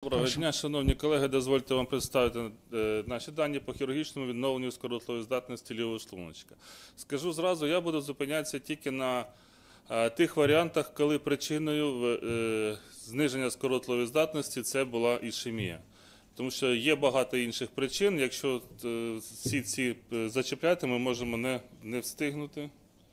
Доброго дня, шановні колеги. Дозвольте вам представити наші дані по хірургічному відновленню скоротливої здатності лівого шлуночка. Скажу зразу, я буду зупинятися тільки на тих варіантах, коли причиною зниження скоротливої здатності це була ішемія. Тому що є багато інших причин. Якщо всі ці зачепляти, ми можемо не встигнути.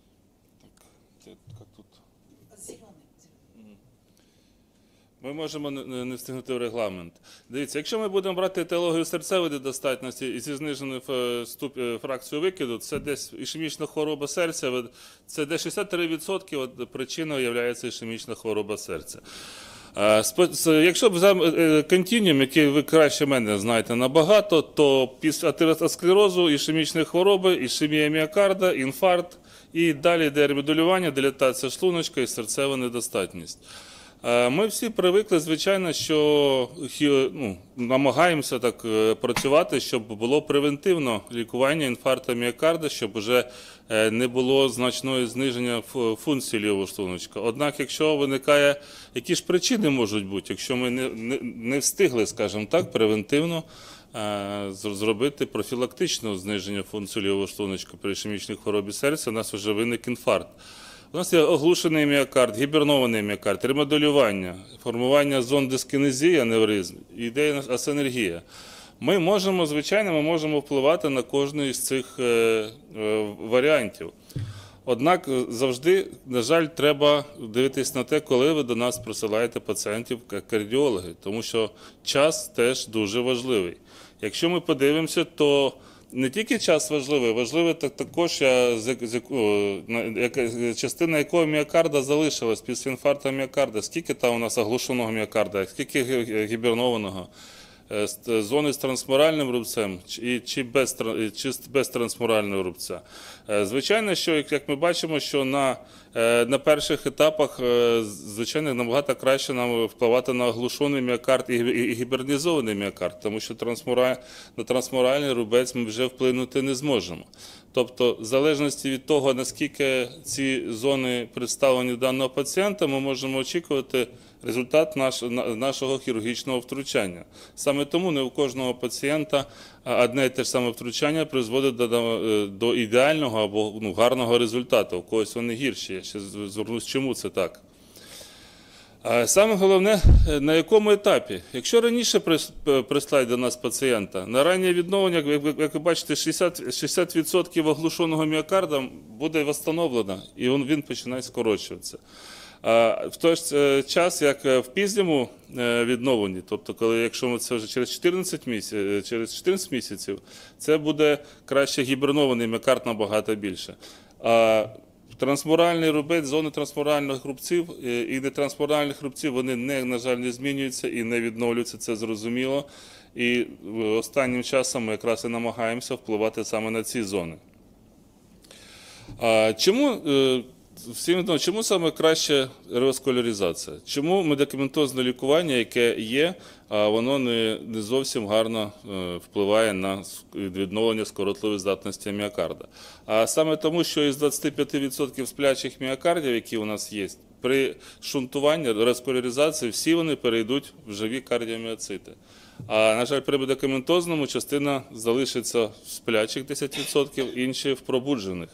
Ми можемо не встигнути в регламент. Дивіться, якщо ми будемо брати етіологію серцевої недостатності і зі зниженою фракцією викиду, це десь ішемічна хвороба серця, це десь 63% причиною є ішемічна хвороба серця. Якщо б взяти континіум, який ви краще мене знаєте набагато, то після атеросклерозу, ішемічної хвороби, ішемія міокарда, інфаркт і далі йде ремедулювання, дилатація шлуночка і серцева недостатність. Ми всі привикли, звичайно, що намагаємося так працювати, щоб було превентивно лікування інфаркту міокарда, щоб вже не було значного зниження функції лівого шлуночка. Однак, якщо виникає, які ж причини можуть бути, якщо ми не встигли, скажімо так, превентивно зробити профілактичне зниження функції лівого шлуночка при ішемічній хворобі серця, у нас вже виник інфаркт. У нас є оглушений міокард, гібернований міокард, ремодулювання, формування зон дискінезії, аневризм, ідея асенергія. Ми можемо, звичайно, впливати на кожний з цих варіантів. Однак завжди, на жаль, треба дивитись на те, коли ви до нас присилаєте пацієнтів кардіологи, тому що час теж дуже важливий. Якщо ми подивимося, то не тільки час важливий також частина якого міокарда залишилась після інфаркту міокарда, скільки там у нас оглушеного міокарда, скільки гібернованого, зони з трансмуральним рубцем чи без трансмурального рубця. Звичайно, що, як ми бачимо, що на перших етапах, звичайно, набагато краще нам впливати на оглушений міокард і гібернізований міокард, тому що на трансмуральний рубець ми вже вплинути не зможемо. Тобто, в залежності від того, наскільки ці зони представлені в даного пацієнта, ми можемо очікувати результат нашого хірургічного втручання. Саме тому не у кожного пацієнта одне і те ж саме втручання призводить до ідеального або гарного результату. У когось вони гірші. Я ще звернусь, чому це так. Саме головне, на якому етапі. Якщо раніше прислать до нас пацієнта, на раннє відновлення, як ви бачите, 60% оглушеного міокарда буде встановлено, і він починає скорочуватися. В той ж час, як в пізньому відновленні, тобто, якщо це вже через 14 місяців, це буде краще гібернований міокард набагато більше. Трансмуральний рубець, зони трансмуральних рубців і нетрансмуральних рубців, вони, на жаль, не змінюються і не відновлюються, це зрозуміло. І останнім часом ми якраз і намагаємося впливати саме на ці зони. Чому саме краще реваскуляризація? Чому медикаментозне лікування, яке є, воно не зовсім гарно впливає на відновлення скоротливої здатності міокарда? А саме тому, що із 25% сплячих міокардів, які у нас є, при шунтуванні, реваскуляризації, всі вони перейдуть в живі кардіоміоцити. А, на жаль, при медикаментозному частина залишиться в сплячих 10%, інші в пробуджених.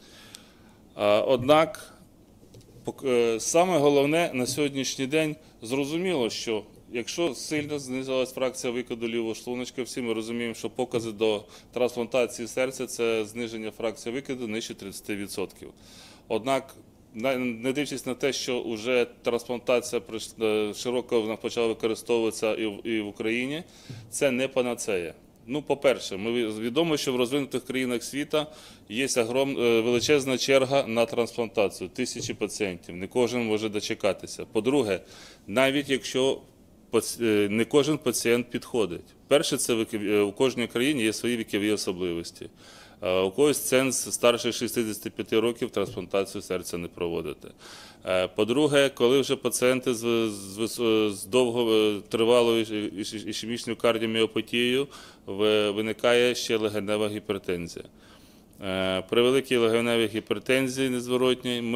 Однак, саме головне на сьогоднішній день зрозуміло, що якщо сильно знизилась фракція викиду лівого шлуночка, всі ми розуміємо, що покази до трансплантації серця – це зниження фракції викиду нижче 30%. Однак, не дивлячись на те, що вже трансплантація широко почала використовуватися і в Україні, це не панацея. По-перше, відомо, що в розвинутих країнах світу є величезна черга на трансплантацію, тисячі пацієнтів, не кожен може дочекатися. По-друге, навіть якщо не кожен пацієнт підходить. Перше, це у кожній країні є свої вікові особливості. У когось ценз старше 65 років трансплантацію серця не проводити. По-друге, коли вже пацієнти з довготривалою ішемічною кардіоміопатією, виникає ще легенева гіпертензія. При великій легеневій гіпертензії незворотній ми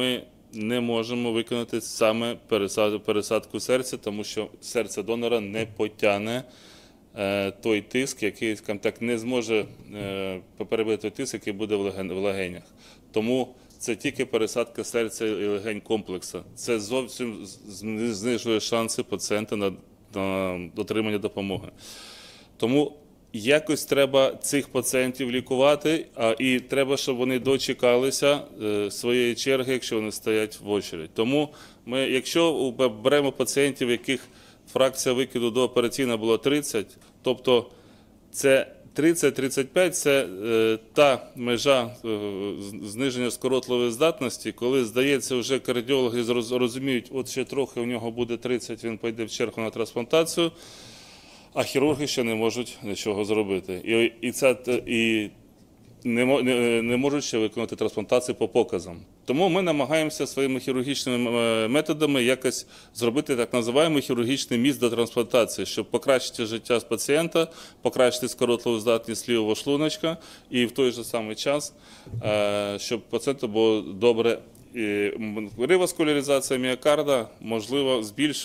не можемо виконати саме пересадку серця, тому що серце донора не потягне той тиск, який, скажімо так, не зможе перебити той тиск, який буде в легенях. Тому це тільки пересадка серця і легень комплексу. Це зовсім знижує шанси пацієнта на отримання допомоги. Тому якось треба цих пацієнтів лікувати, і треба, щоб вони дочекалися своєї черги, якщо вони стоять в очередь. Тому ми, якщо беремо пацієнтів, яких фракція викиду до операційного була 30, тобто це 30-35 – це та межа зниження скоротливої здатності, коли, здається, вже кардіологи розуміють, от ще трохи у нього буде 30, він пойде в чергу на трансплантацію, а хірурги ще не можуть нічого зробити. І не можуть ще виконати трансплантацію по показам. Тому ми намагаємося своїми хірургічними методами якось зробити так називаємо хірургічний міст до трансплантації, щоб покращити життя пацієнта, покращити скоротливу здатність лівого шлуночка і в той же самий час, щоб пацієнту було добре. Реваскуляризація міокарда, можливо,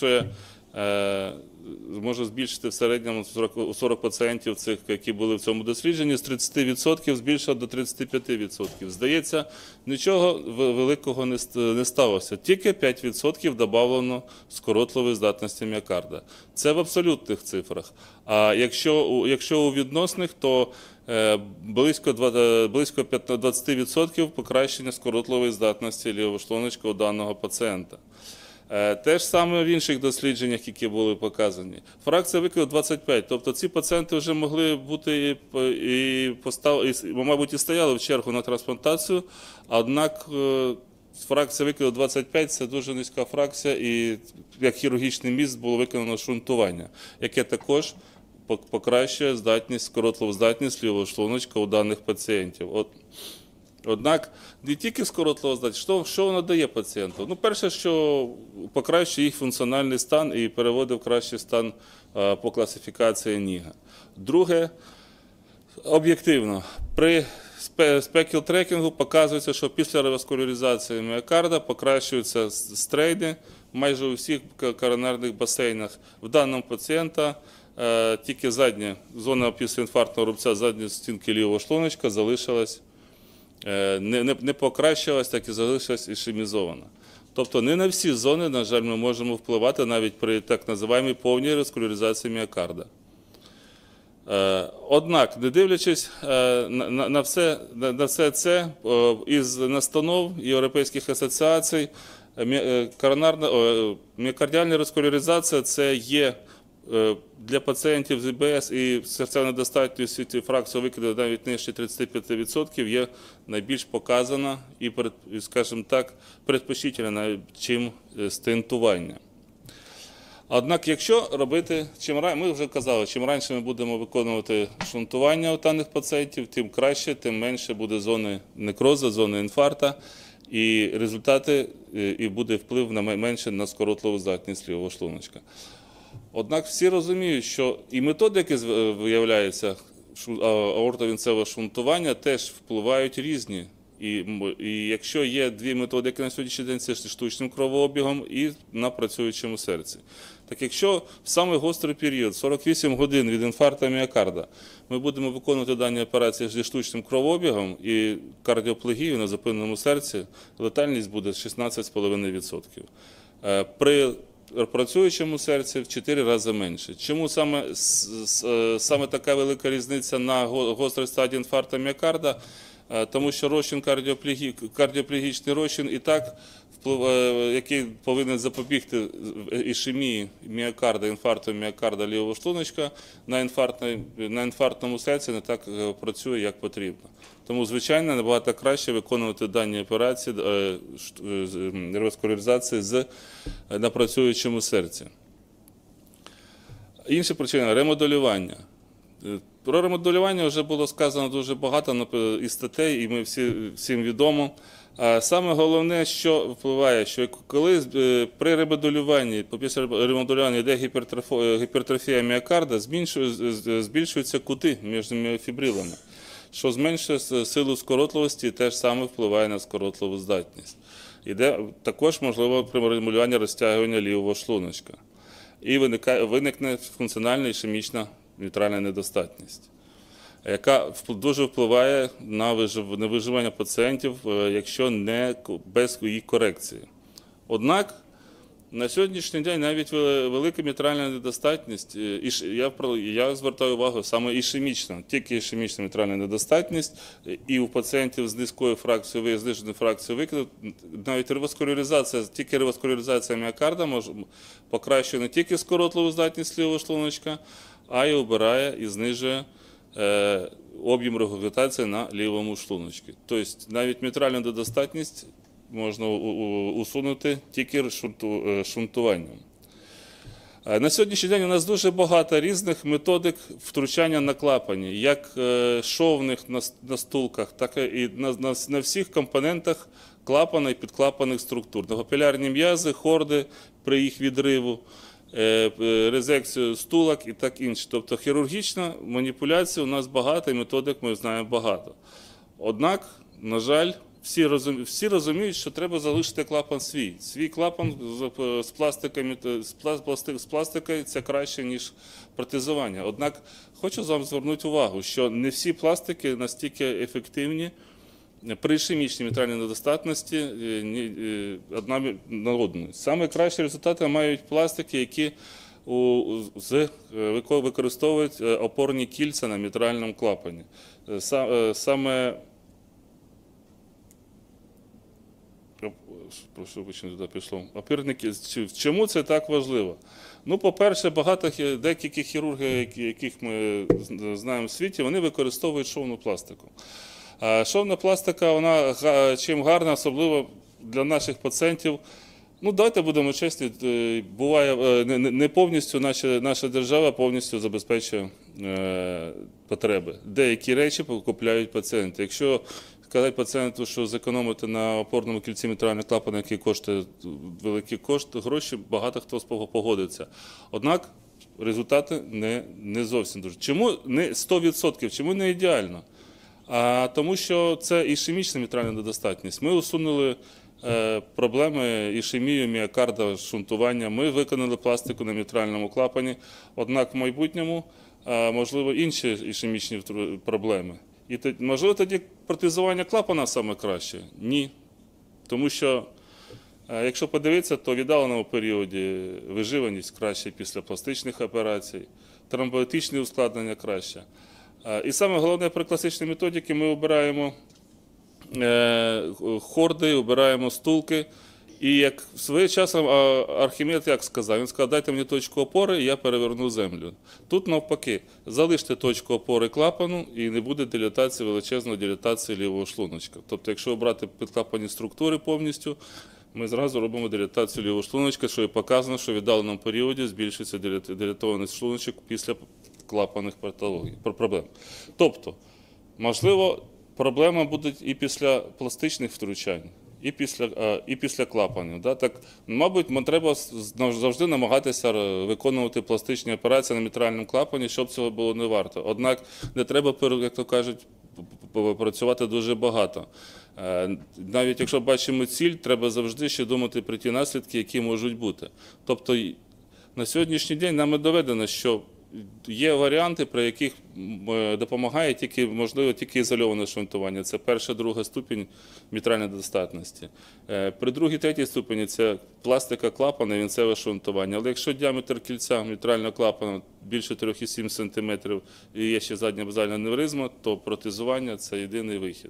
може збільшити в середньому 40 пацієнтів, цих, які були в цьому дослідженні, з 30% збільшити до 35%. Здається, нічого великого не сталося, тільки 5% додавлено скоротливої здатності міокарда. Це в абсолютних цифрах. А якщо у відносних, то близько 20% покращення скоротливої здатності лівого шлуночка у даного пацієнта. Те ж саме в інших дослідженнях, які були показані. Фракція викиду 25, тобто ці пацієнти вже могли бути мабуть, і стояли в чергу на трансплантацію, однак фракція викиду 25 – це дуже низька фракція, і як хірургічний міст було виконано шунтування, яке також покращує скоротливу здатність лівого шлуночка у даних пацієнтів. Однак не тільки скоротлива здатність, що вона дає пацієнту? Ну, перше, що покращує їх функціональний стан і переводить в кращий стан по класифікації НІГа. Друге, об'єктивно, при спекіл-трекінгу показується, що після реваскуляризації міокарда покращуються стрейди майже у всіх коронарних басейнах. В даному пацієнта тільки задня зона післяінфарктного рубця задньої стінки лівого шлуночка залишилась, не покращилась, так і залишилась ішемізована. Тобто не на всі зони, на жаль, ми можемо впливати навіть при так називаємій повній реваскуляризації міокарда. Однак, не дивлячись на все це, із настанов Європейських асоціацій, міокардіальна реваскуляризація – це є для пацієнтів з ІБС і серцевою недостатністю фракція викиду навіть нижче 35% є найбільш показана і, скажімо так, предпочтительна, чим стентування. Однак, якщо робити, ми вже казали, чим раніше ми будемо виконувати шунтування у даних пацієнтів, тим краще, тим менше буде зони некрозу, зони інфаркту, і результати, і буде вплив менше на скоротливу здатність лівого шлуночка. Однак всі розуміють, що і методики, виявляється, аортовінцевого шунтування теж впливають різні. І якщо є дві методики на сьогоднішній день, це штучним кровообігом і на працюючому серці. Так якщо в самий гострий період, 48 годин від інфаркту міокарда, ми будемо виконувати дані операції зі штучним кровообігом і кардіоплегію на зупиненому серці, летальність буде 16,5%. При працюючому серці в 4 рази менше. Чому саме така велика різниця на гострій стадії інфаркту міокарда? Тому що розчин кардіоплегічний розчин і так, який повинен запобігти ішемії міокарда, інфаркту міокарда лівого шлуночка, на інфарктному серці не так працює, як потрібно. Тому, звичайно, набагато краще виконувати дані операції реваскуляризації на працюючому серці. Інша причина – ремоделювання. Про ремоделювання вже було сказано дуже багато із статей, і ми всім відомо. Саме головне, що впливає, що коли при ремоделюванні, після ремоделювання йде гіпертрофія міокарда, збільшуються кути між міофібрилами, що зменшує силу скоротливості і теж саме впливає на скоротливу здатність. Іде також можливо примулювання розтягування лівого шлуночка. І виникне функціональна ішемічна мітральна недостатність, яка дуже впливає на виживання пацієнтів, якщо не без її корекції. Однак, на сьогоднішній день навіть велика мітральна недостатність, я звертаю увагу саме ішемічна, тільки ішемічна мітральна недостатність, і у пацієнтів з низькою фракцією, зниженою фракцією викиду, навіть реваскуляризація, тільки реваскуляризація міокарда покращує не тільки скоротливу здатність лівого шлуночка, а й обирає і знижує об'єм регургітації на лівому шлуночку. Тобто навіть мітральну недостатність можна усунути тільки шунтуванням. На сьогоднішній день у нас дуже багато різних методик втручання на клапані, як шовних на стулках, так і на всіх компонентах клапана і підклапаних структур. Папілярні м'язи, хорди при їх відриву, резекцію стулок і так інше. Тобто хірургічна маніпуляція у нас багато і методик ми знаємо багато. Однак, на жаль, всі розуміють, що треба залишити клапан свій. Свій клапан з пластикою – це краще, ніж протезування. Однак хочу вам звернути увагу, що не всі пластики настільки ефективні при ішемічній мітральній недостатності одна на одну. Саме кращі результати мають пластики, які використовують опорні кільця на мітральному клапані. Саме прошу вибачення, туди пішло. Чому це так важливо? Ну, по-перше, деякі хірурги, яких ми знаємо в світі, вони використовують шовну пластику. Шовна пластика, вона чим гарна, особливо для наших пацієнтів. Ну, давайте будемо чесні, буває, не повністю наша держава повністю забезпечує потреби. Деякі речі купляють пацієнти. Якщо сказати пацієнту, що зекономити на опорному кільці мітрального клапана, який коштує великі гроші, багато хто погодиться. Однак результати не зовсім дуже. Чому не 100%? Чому не ідеально? Тому що це ішемічна мітральна недостатність. Ми усунули проблеми ішемію, міокарда, шунтування. Ми виконали пластику на мітральному клапані. Однак в майбутньому, можливо, інші ішемічні проблеми. І, можливо, тоді протезування клапана саме краще? Ні. Тому що, якщо подивитися, то в віддаленому періоді виживаність краще після пластичних операцій, тромбоетичне ускладнення краще. І саме головне при класичній методиці ми обираємо хорди, обираємо стулки. І як своїм часом Архімед як сказав? Він сказав, дайте мені точку опори, і я переверну землю. Тут навпаки, залиште точку опори клапану і не буде дилатації, величезної дилатації лівого шлуночка. Тобто, якщо обрати підклапані структури повністю, ми зразу робимо дилатацію лівого шлуночка, що і показано, що в віддаленому періоді збільшується дилатований шлуночок після клапанних проблем. Тобто, можливо, проблеми будуть і після пластичних втручань, і після клапанів. Да? Так, мабуть, треба завжди намагатися виконувати пластичні операції на мітральному клапані, щоб цього було не варто. Однак не треба, як то кажуть, працювати дуже багато. Навіть якщо бачимо ціль, треба завжди ще думати про ті наслідки, які можуть бути. Тобто на сьогоднішній день нам доведено, що є варіанти, при яких допомагає можливо тільки ізольоване шунтування. Це перша, друга ступінь мітральної недостатності. При другій, третій ступені це пластика клапана і вінцеве шунтування. Але якщо діаметр кільця мітрального клапана більше 3,7 см і є ще задня базальна аневризма, то протезування – це єдиний вихід.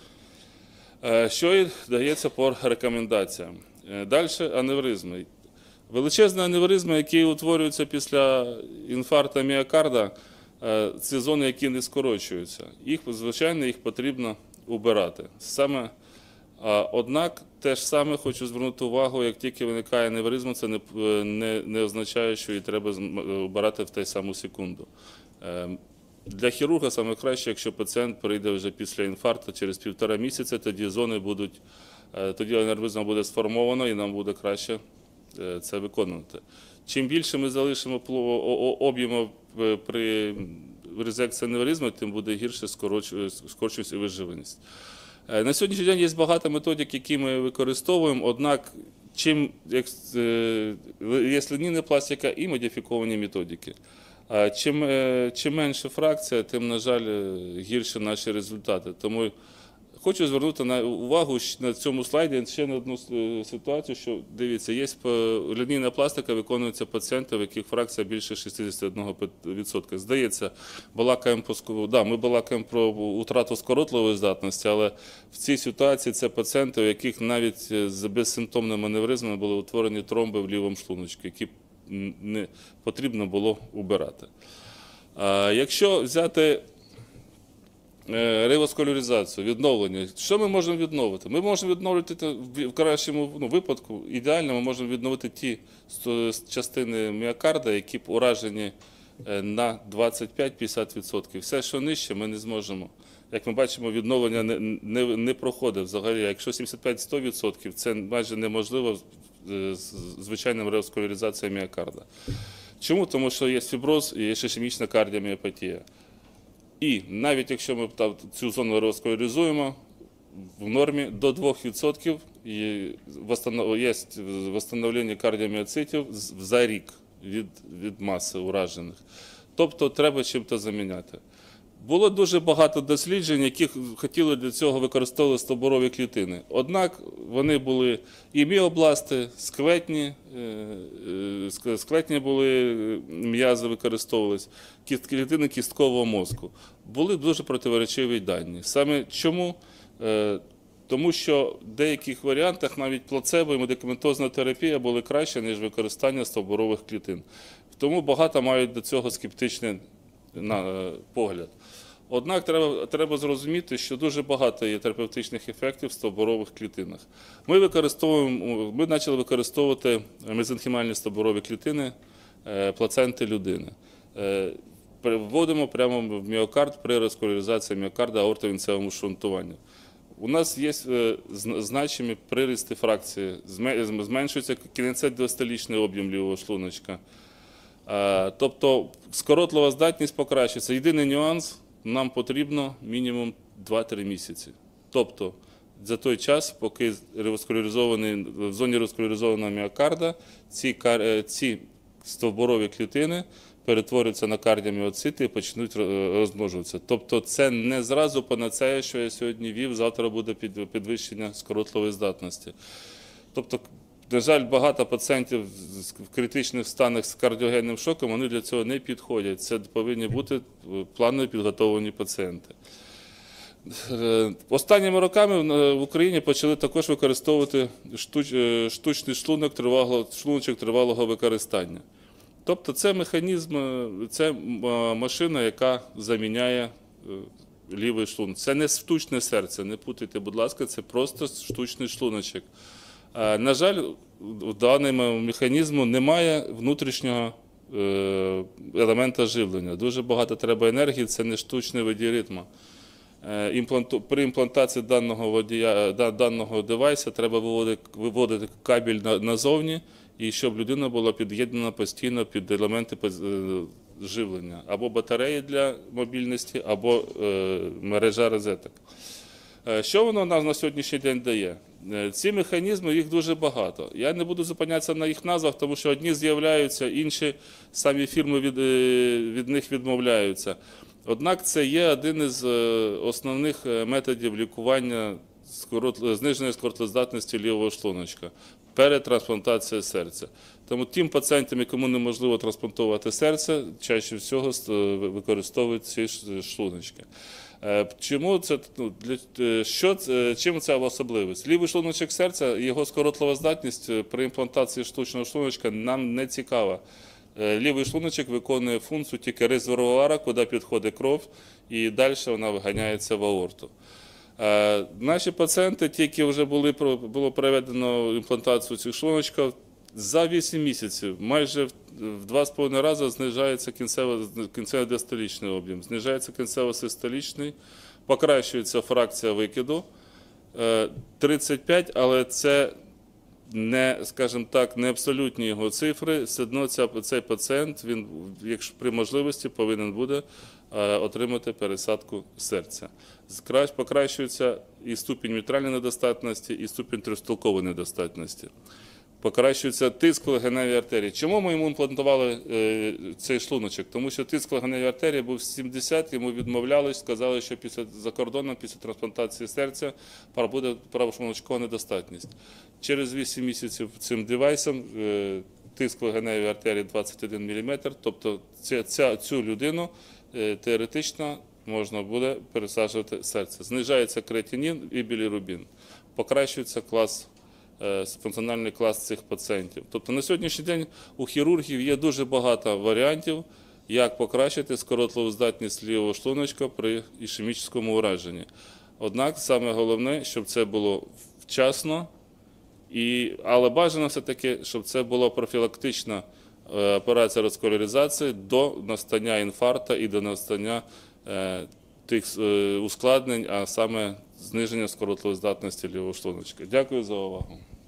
Що і дається по рекомендаціям? Далі аневризми. Величезні аневризми, які утворюються після інфаркту міокарда, це зони, які не скорочуються. Звичайно, їх потрібно убирати. Однак, те ж саме хочу звернути увагу, як тільки виникає аневризма, це не означає, що її треба убирати в ту саму секунду. Для хірурга саме краще, якщо пацієнт прийде вже після інфаркту через 1,5 місяця, тоді аневризма буде сформована і нам буде краще це виконувати. Чим більше ми залишимо об'єму при резекції аневризми, тим буде гірше скорочуватися і виживаність. На сьогоднішній день є багато методик, які ми використовуємо, однак є лінійна пластика і модифіковані методики. Чим менше фракція, тим, на жаль, гірші наші результати. Тому хочу звернути увагу на цьому слайді ще на одну ситуацію, що, дивіться, є лінійна пластика, виконується пацієнти, в яких фракція більше 61%. Здається, ми балакаємо про утрату скоротливої здатності, але в цій ситуації це пацієнти, у яких навіть з безсимптомними аневризмами були утворені тромби в лівому шлуночку, які не потрібно було убирати. Якщо взяти реваскуляризацію, відновлення, що ми можемо відновити? Ми можемо відновити в кращому випадку, ідеально ми можемо відновити ті частини міокарда, які б уражені на 25-50%. Все, що нижче, ми не зможемо. Як ми бачимо, відновлення не проходить взагалі. Якщо 75-100%, це майже неможливо з звичайним реваскуляризацією міокарда. Чому? Тому що є фіброз і є ішемічна кардіоміопатія. І навіть якщо ми цю зону реваскуляризуємо, в нормі до 2% є відновлення кардіоміоцитів за рік від маси уражених. Тобто треба чим-то заміняти. Було дуже багато досліджень, які хотіли для цього використовувати стовбурові клітини. Однак вони були і міобласти, склетні були, м'язи використовувались, клітини кісткового мозку. Були дуже противоречиві дані. Саме чому? Тому що в деяких варіантах навіть плацебо і медикаментозна терапія були краще, ніж використання стовбурових клітин. Тому багато мають до цього скептичний погляд. Однак треба зрозуміти, що дуже багато є терапевтичних ефектів в стовбурових клітинах. Ми почали використовувати мезенхімальні стовбурові клітини плаценти людини. Вводимо прямо в міокард при реваскуляризації міокарда аортовінцевому шунтуванню. У нас є значимі прирости фракції, зменшується кінецедіастолічний об'єм лівого шлуночка. Тобто скоротлива здатність покращується. Єдиний нюанс – нам потрібно мінімум 2-3 місяці. Тобто за той час, поки в зоні реваскуляризованого міокарда ці стовбурові клітини перетворюються на кардіоміоцити і почнуть розмножуватися. Тобто це не зразу панацея, що я сьогодні вів, завтра буде підвищення скоротливої здатності. Тобто, на жаль, багато пацієнтів в критичних станах з кардіогенним шоком, вони для цього не підходять. Це повинні бути планово підготовлені пацієнти. Останніми роками в Україні почали також використовувати штучний шлуночок тривалого використання. Тобто це механізм, це машина, яка заміняє лівий шлунок. Це не штучне серце, не путайте, будь ласка, це просто штучний шлуночок. На жаль, у даному механізму немає внутрішнього елемента живлення. Дуже багато треба енергії, це не штучний водій ритму. При імплантації даного девайсу треба виводити кабель назовні, і щоб людина була під'єднана постійно під елементи живлення. Або батареї для мобільності, або мережа розеток. Що воно нам на сьогоднішній день дає? Ці механізми, їх дуже багато. Я не буду зупинятися на їх назвах, тому що одні з'являються, інші самі фірми від них відмовляються. Однак це є один із основних методів лікування зниженої скоротливоздатності лівого шлуночка перед трансплантацією серця. Тому тим пацієнтам, якому неможливо трансплантувати серце, чаще всього використовують ці шлуночки. Чому це, чим це особливість? Лівий шлуночок серця, його скоротлива здатність при імплантації штучного шлуночка нам не цікава. Лівий шлуночок виконує функцію тільки резервуара, куди підходить кров, і далі вона виганяється в аорту. Наші пацієнти, ті, які вже було проведено імплантацію цих шлуночків, за 8 місяців майже в 2,5 рази знижається кінцево-діастолічний об'єм, знижається кінцево-систолічний, покращується фракція викиду 35, але це не, скажімо так, не абсолютні його цифри, все одно цей пацієнт, він, якщо при можливості, повинен буде отримати пересадку серця. Покращується і ступінь мітральної недостатності, і ступінь трьохстолкової недостатності. Покращується тиск в легеневій артерії. Чому ми йому імплантували цей шлуночок? Тому що тиск в легеневій артерії був 70, йому відмовляли, сказали, що за кордоном, після трансплантації серця, буде правошлуночкова недостатність. Через 8 місяців цим девайсом тиск в легеневій артерії 21 мм, тобто цю людину теоретично можна буде пересаджувати серце. Знижається креатинін і білірубін. Покращується функціональний клас цих пацієнтів. Тобто на сьогоднішній день у хірургів є дуже багато варіантів, як покращити скоротливу здатність лівого шлуночка при ішемічному ураженні. Однак саме головне, щоб це було вчасно, але бажано все-таки, щоб це була профілактична операція розколеризації до настання інфаркту і до настання тих ускладнень, а саме зниження скоротливої здатності лівого шлуночка. Дякую за увагу.